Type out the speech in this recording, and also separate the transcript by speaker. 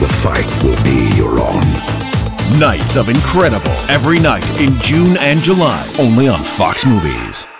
Speaker 1: The fight will be your own.
Speaker 2: Nights of Incredible, every night in June and July, only on Fox Movies.